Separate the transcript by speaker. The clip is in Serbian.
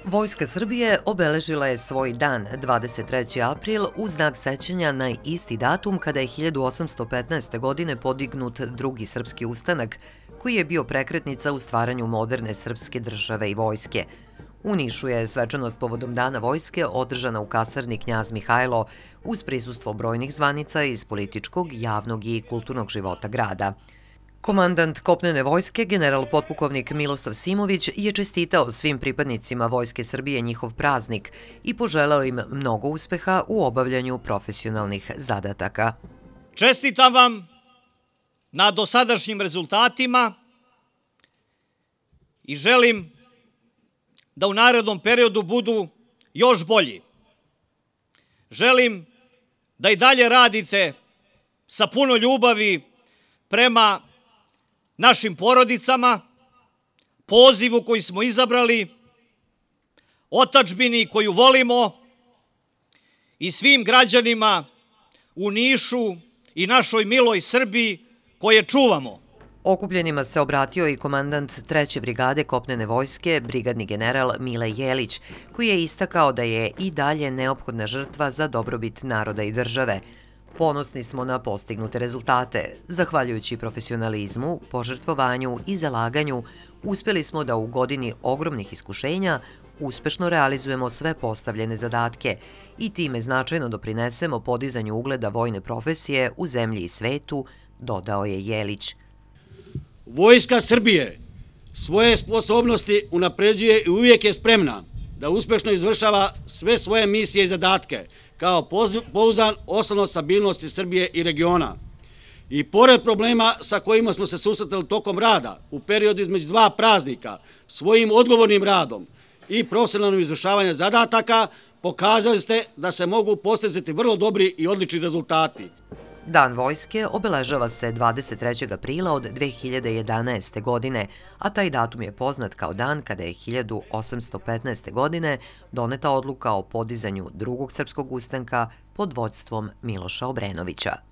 Speaker 1: Vojska Srbije obeležila je svoj dan 23. april u znak sećanja na isti datum kada je 1815. godine podignut drugi srpski ustanak, koji je bio prekretnica u stvaranju moderne srpske države i vojske. U Nišu je svečanost povodom Dana vojske održana u kasarni Knjaz Mihajlo uz prisustvo brojnih zvanica iz političkog, javnog i kulturnog života grada. Komandant kopnene vojske, general potpukovnik Milosav Simović, je čestitao svim pripadnicima Vojske Srbije njihov praznik i poželeo im mnogo uspeha u obavljanju profesionalnih zadataka.
Speaker 2: Čestitam vam na dosadašnjim rezultatima i želim da u narednom periodu budu još bolji. Želim da i dalje radite sa puno ljubavi prema našim porodicama, pozivu koji smo izabrali, otadžbini koju volimo i svim građanima u Nišu i našoj miloj Srbiji koje čuvamo.
Speaker 1: Okupljenima se obratio i komandant 3. brigade kopnene vojske, brigadni general Mile Jelić, koji je istakao da je i dalje neophodna žrtva za dobrobit naroda i države. Ponosni smo na postignute rezultate. Zahvaljujući profesionalizmu, požrtvovanju i zalaganju, uspjeli smo da u godini ogromnih iskušenja uspešno realizujemo sve postavljene zadatke i time značajno doprinesemo podizanju ugleda vojne profesije u zemlji i svetu, dodao je Jelić.
Speaker 3: Vojska Srbije svoje sposobnosti unapređuje i uvijek je spremna da uspešno izvršava sve svoje misije i zadatke kao pouzdan osnov stabilnosti Srbije i regiona. I pored problema sa kojima smo se susretali tokom rada u periodu između dva praznika, svojim odgovornim radom i profesionalnim izvršavanjem zadataka, pokazali ste da se mogu postizati vrlo dobri i odlični rezultati.
Speaker 1: Dan vojske obeležava se 23. aprila od 2011. godine, a taj datum je poznat kao dan kada je 1815. godine doneta odluka o podizanju drugog srpskog ustanka pod vođstvom Miloša Obrenovića.